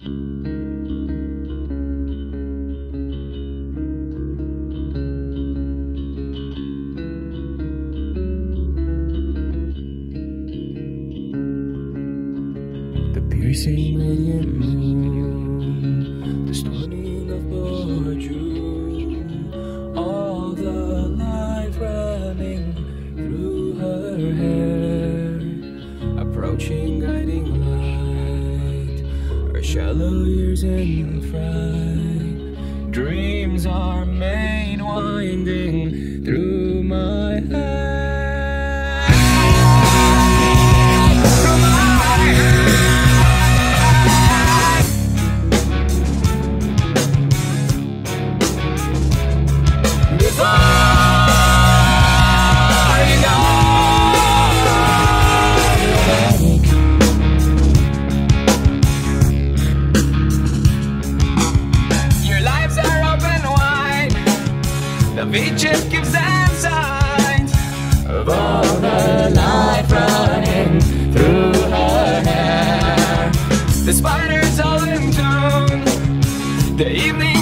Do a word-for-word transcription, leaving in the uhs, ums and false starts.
Piercing radiant moon, the stoning of poor June, all the life running through her hair, approaching guiding light, her shallow years in fright, dreams are made winding through my head. It just gives them signs of all the life running through her hair. The spiders all in tune, the evening